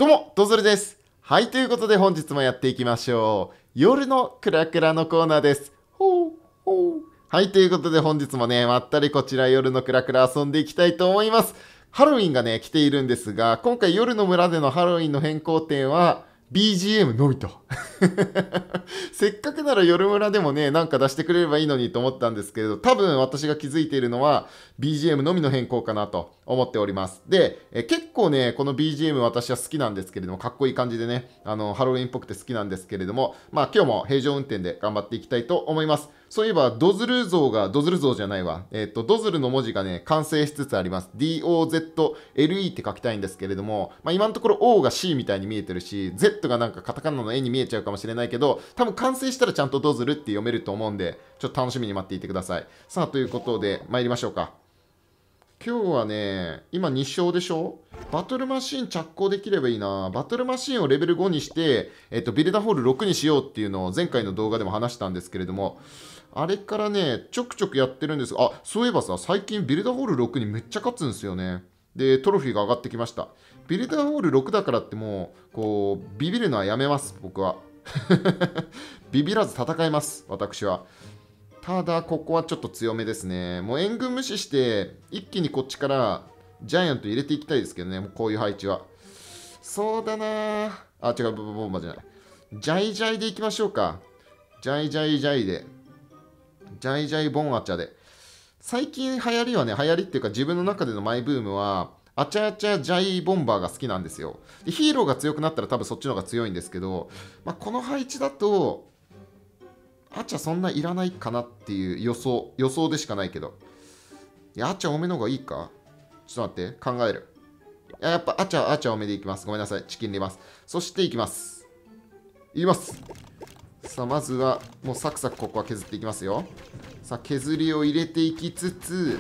どうも、ドズルです。はい、ということで本日もやっていきましょう。夜のクラクラのコーナーです。ほうほう。はい、ということで本日もね、まったりこちら夜のクラクラ遊んでいきたいと思います。ハロウィンがね、来ているんですが、今回夜の村でのハロウィンの変更点は BGM のみと。せっかくなら夜村でもね、なんか出してくれればいいのにと思ったんですけれど、多分私が気づいているのは BGM のみの変更かなと思っております。で、結構ね、この BGM 私は好きなんですけれども、かっこいい感じでね、ハロウィンっぽくて好きなんですけれども、まあ今日も平常運転で頑張っていきたいと思います。そういえば、ドズル像が、ドズル像じゃないわ。ドズルの文字がね、完成しつつあります。DOZLE って書きたいんですけれども、まあ今のところ O が C みたいに見えてるし、Z がなんかカタカナの絵に見えちゃうかもしれないけど、多分完成したらちゃんとドズルって読めると思うんで、ちょっと楽しみに待っていてください。さあ、ということで、参りましょうか。今日はね、今2勝でしょ。バトルマシン着工できればいいな。バトルマシンをレベル5にして、ビルダーホール6にしようっていうのを前回の動画でも話したんですけれども、あれからね、ちょくちょくやってるんですが、あ、そういえばさ、最近ビルダーホール6にめっちゃ勝つんですよね。で、トロフィーが上がってきました。ビルダーホール6だからってもう、こう、ビビるのはやめます、僕は。ビビらず戦います、私は。ただ、ここはちょっと強めですね。もう援軍無視して、一気にこっちからジャイアント入れていきたいですけどね、もうこういう配置は。そうだなあ、違う、ボンバーじゃない。ジャイジャイでいきましょうか。ジャイジャイジャイで。ジャイジャイボンアチャで。最近流行りはね、流行りっていうか自分の中でのマイブームは、アチャアチャジャイボンバーが好きなんですよ。でヒーローが強くなったら多分そっちの方が強いんですけど、まあ、この配置だと、アチャそんないらないかなっていう予想でしかないけど。いや、アチャ多めの方がいいか。ちょっと待って、考える。いや、やっぱアチャ多めでいきます。ごめんなさい、チキン入れます。そしていきます。いきます。さあ、まずは、もうサクサクここは削っていきますよ。さあ、削りを入れていきつつ、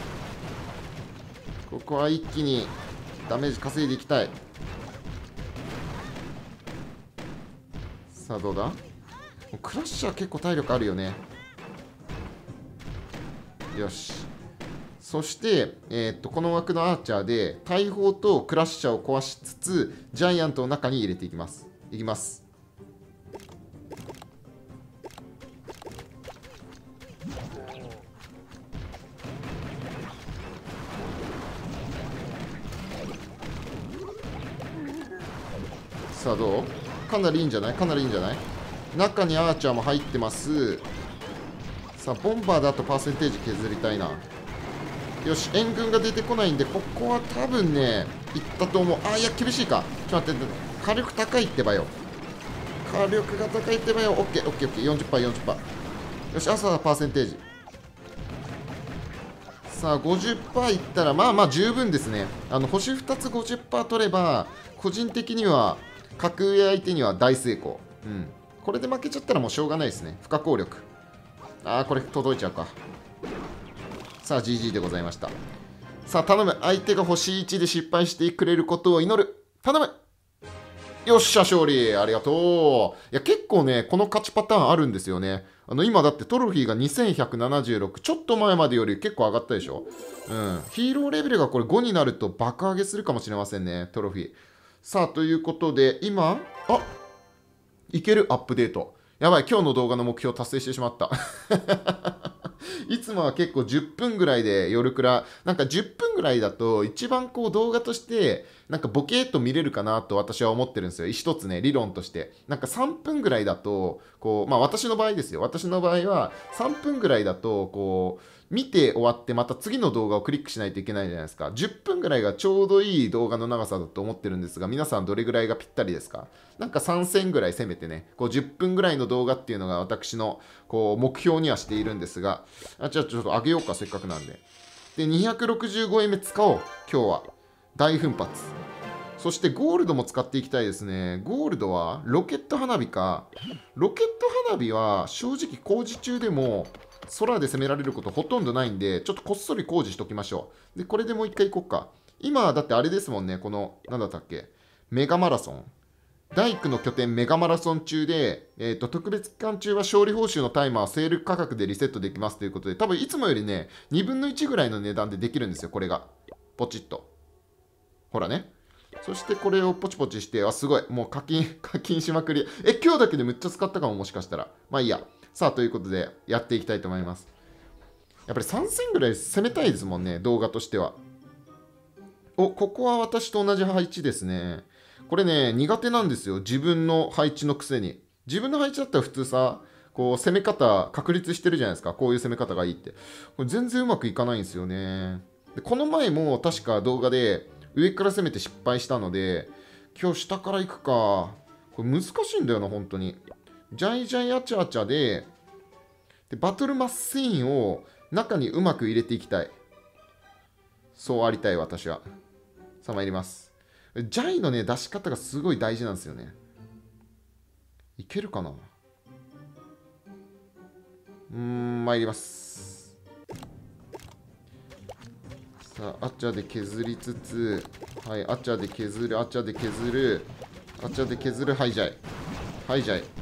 ここは一気にダメージ稼いでいきたい。さあ、どうだ？クラッシャー結構体力あるよね。よし。そして、この枠のアーチャーで大砲とクラッシャーを壊しつつジャイアントの中に入れていきます。いきます。さあどう？かなりいいんじゃない？かなりいいんじゃない？中にアーチャーも入ってます。さあボンバーだとパーセンテージ削りたいな。よし、援軍が出てこないんで、ここは多分ね、いったと思う。あ、いや、厳しいか。ちょっと待って、火力高いってばよ。火力が高いってばよ。オッケー、オッケー、オッケー。40%、40%。よし、朝はパーセンテージ。さあ、50%いったら、まあまあ十分ですね。星2つ50%取れば、個人的には、格上相手には大成功。うん。これで負けちゃったらもうしょうがないですね。不可抗力。あー、これ届いちゃうか。さあ GG でございました。さあ頼む、相手が星1で失敗してくれることを祈る。頼む。よっしゃ勝利、ありがとう。いや結構ねこの勝ちパターンあるんですよね。今だってトロフィーが2176、ちょっと前までより結構上がったでしょ。うん、ヒーローレベルがこれ5になると爆上げするかもしれませんね、トロフィー。さあということで今いける。アップデートやばい、今日の動画の目標達成してしまった。いつもは結構10分ぐらいで夜くら、なんか10分ぐらいだと一番こう動画としてなんかボケーっと見れるかなと私は思ってるんですよ。一つね、理論として。なんか3分ぐらいだと、こう、まあ私の場合ですよ。私の場合は3分ぐらいだと、こう、見て終わってまた次の動画をクリックしないといけないじゃないですか。10分ぐらいがちょうどいい動画の長さだと思ってるんですが、皆さんどれぐらいがぴったりですか？なんか3戦ぐらい攻めてね、こう10分ぐらいの動画っていうのが私のこう目標にはしているんですが、じゃあちょっと上げようか、せっかくなんで。で、265円目使おう、今日は。大奮発。そしてゴールドも使っていきたいですね。ゴールドはロケット花火か。ロケット花火は正直工事中でも空で攻められることほとんどないんで、ちょっとこっそり工事しときましょう。で、これでもう一回行こうか。今、だってあれですもんね、この、なんだったっけ、メガマラソン。大工の拠点メガマラソン中で、特別期間中は勝利報酬のタイマーセール価格でリセットできますということで、多分いつもよりね、2分の1ぐらいの値段でできるんですよ、これが。ポチッと。ほらね。 そしてこれをポチポチして、あ、すごい。もう課金しまくり。今日だけでむっちゃ使ったかも、もしかしたら。まあいいや。さあ、ということで、やっていきたいと思います。やっぱり3戦ぐらい攻めたいですもんね、動画としては。ここは私と同じ配置ですね。これね、苦手なんですよ。自分の配置のくせに。自分の配置だったら普通さ、こう、攻め方確立してるじゃないですか。こういう攻め方がいいって。これ全然うまくいかないんですよね。で、この前も確か動画で上から攻めて失敗したので、今日下から行くか。これ難しいんだよな、本当に。ジャイジャイアチャアチャで、バトルマスインを中にうまく入れていきたい。そうありたい、私は。さあ、参ります。ジャイのね、出し方がすごい大事なんですよね。いけるかな。参ります。さあ、アチャで削りつつ、はい、アチャで削る、アチャで削る、アチャで削る、はい、ジャイ。はい、ジャイ。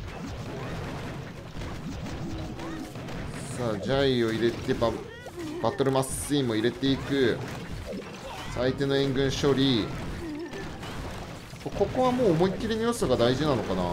さあ、ジャイを入れてバトルマスインも入れていく。相手の援軍処理。ここはもう思いっきりの良さが大事なのかな。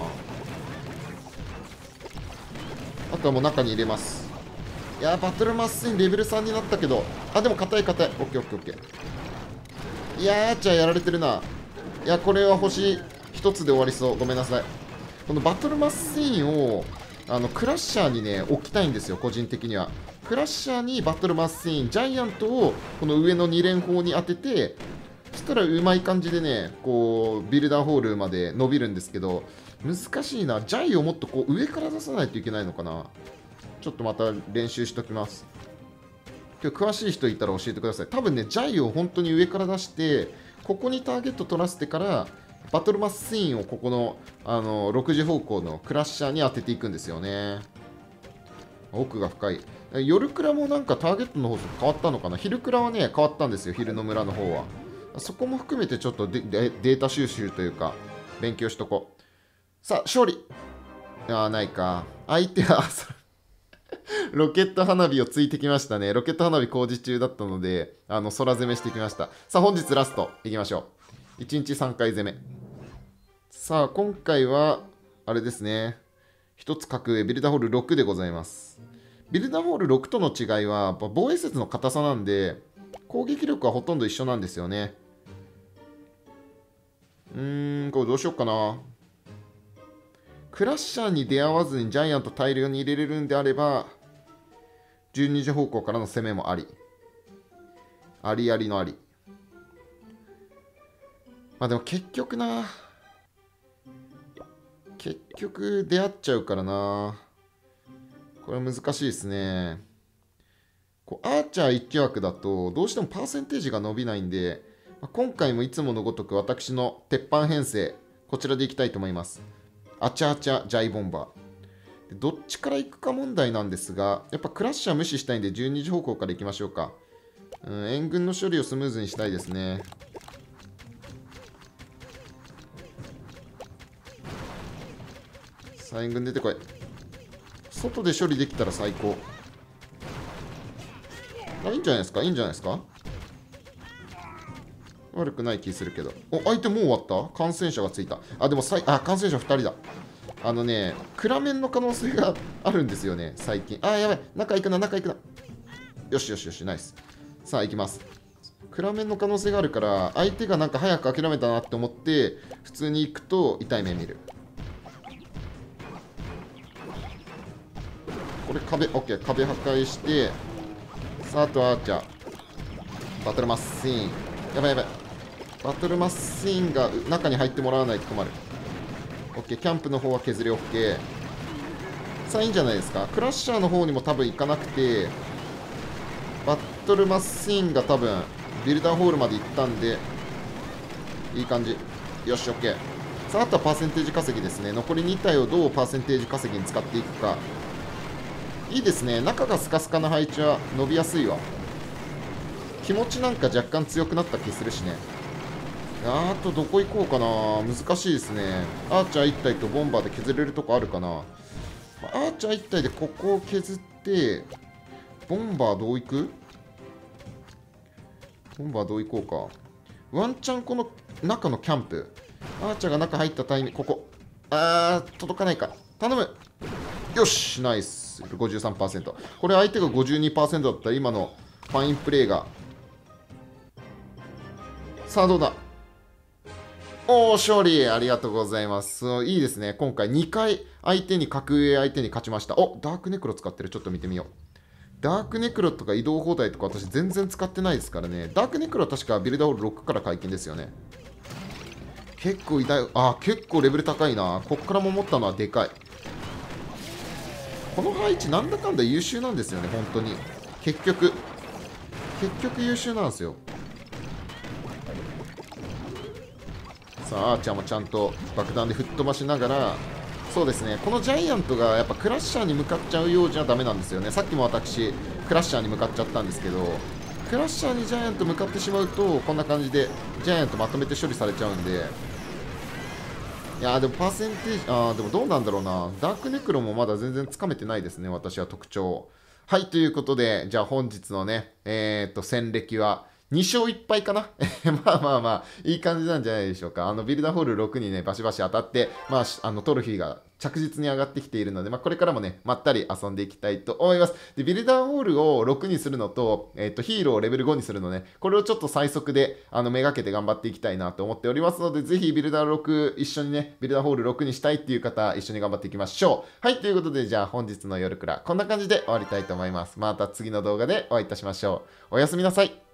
あとはもう中に入れます。いやー、バトルマスインレベル3になったけど、あ、でも硬い硬い。オッケーオッケーオッケー。いやー、じゃあやられてるな。いや、これは星1つで終わりそう。ごめんなさい。このバトルマスインをクラッシャーにね、置きたいんですよ、個人的には。クラッシャーにバトルマスイン、ジャイアントをこの上の2連砲に当てて、そしたらうまい感じでね、こう、ビルダーホールまで伸びるんですけど、難しいな。ジャイをもっとこう上から出さないといけないのかな。ちょっとまた練習しときます。今日詳しい人いたら教えてください。多分ね、ジャイを本当に上から出して、ここにターゲット取らせてから、バトルマスインをここの、6時方向のクラッシャーに当てていくんですよね。奥が深い。夜クラもなんかターゲットの方変わったのかな。昼クラはね、変わったんですよ、昼の村の方は。そこも含めてちょっとデータ収集というか、勉強しとこう。さあ、勝利。ないか。相手は、ロケット花火をついてきましたね。ロケット花火工事中だったので、空攻めしてきました。さあ、本日ラストいきましょう。1日3回攻め。さあ、今回は、あれですね。1つ格上、ビルダーホール6でございます。ビルダーホール6との違いは、防衛節の硬さなんで、攻撃力はほとんど一緒なんですよね。これどうしよっかな。クラッシャーに出会わずにジャイアント大量に入れれるんであれば、12時方向からの攻めもあり。ありありのあり。まあでも結局な。結局出会っちゃうからな。これは難しいですね。こうアーチャー1枠だとどうしてもパーセンテージが伸びないんで、今回もいつものごとく私の鉄板編成、こちらでいきたいと思います。アチャアチャジャイボンバー。どっちから行くか問題なんですが、やっぱクラッシャー無視したいんで12時方向から行きましょうか。援軍の処理をスムーズにしたいですね。さあ、援軍出てこい。外で処理できたら最高。いいんじゃないですか、いいんじゃないですか。悪くない気するけど。相手もう終わった。感染者がついた。でも感染者2人だ。クラメンの可能性があるんですよね、最近。やばい。中行くな、中行くな。よしよしよし、ナイス。さあ、行きます。クラメンの可能性があるから、相手がなんか早く諦めたなって思って、普通に行くと痛い目見る。これ壁、OK。壁破壊して、さあ、あとはアーチャー。バトルマスイン。やばいやばい。バトルマスインが中に入ってもらわないと困る。OK。キャンプの方は削り OK。さあ、いいんじゃないですか。クラッシャーの方にも多分行かなくて、バトルマスインが多分、ビルダーホールまで行ったんで、いい感じ。よし、OK。さあ、あとはパーセンテージ稼ぎですね。残り2体をどうパーセンテージ稼ぎに使っていくか。いいですね。中がスカスカな配置は伸びやすいわ。気持ちなんか若干強くなった気するしね。あとどこ行こうかな。難しいですね。アーチャー1体とボンバーで削れるとこあるかな。アーチャー1体でここを削って、ボンバーどう行く？ボンバーどう行こうか。ワンチャンこの中のキャンプ。アーチャーが中入ったタイミング、ここ。届かないか。頼む。よし、ナイス。53%。これ相手が52%だったら今のファインプレーが。さあ、どうだ。おー、勝利ありがとうございます。いいですね。今回2回相手に格上相手に勝ちました。お、ダークネクロ使ってる。ちょっと見てみよう。ダークネクロとか移動放題とか私全然使ってないですからね。ダークネクロは確かビルダーホール6から解禁ですよね。結構結構レベル高いな。こっからも持ったのはでかい。この配置なんだかんだ優秀なんですよね、本当に。結局優秀なんですよ。さあ、アーチャーもちゃんと爆弾で吹っ飛ばしながら、そうですね、このジャイアントがやっぱクラッシャーに向かっちゃうようじゃダメなんですよね。さっきも私、クラッシャーに向かっちゃったんですけど、クラッシャーにジャイアント向かってしまうと、こんな感じでジャイアントまとめて処理されちゃうんで、いやーでもパーセンテージ、でもどうなんだろうな。ダークネクロもまだ全然つかめてないですね、私は特徴。はい、ということで、じゃあ本日のね、戦歴は2勝1敗かなまあまあまあ、いい感じなんじゃないでしょうか。ビルダーホール6にね、バシバシ当たって、まあ、トロフィーが着実に上がってきているので、まあ、これからもね、まったり遊んでいきたいと思います。で、ビルダーホールを6にするのと、ヒーローをレベル5にするのね、これをちょっと最速で、めがけて頑張っていきたいなと思っておりますので、ぜひビルダー6、一緒にね、ビルダーホール6にしたいっていう方、一緒に頑張っていきましょう。はい、ということで、じゃあ本日の夜くら、こんな感じで終わりたいと思います。また次の動画でお会いいたしましょう。おやすみなさい。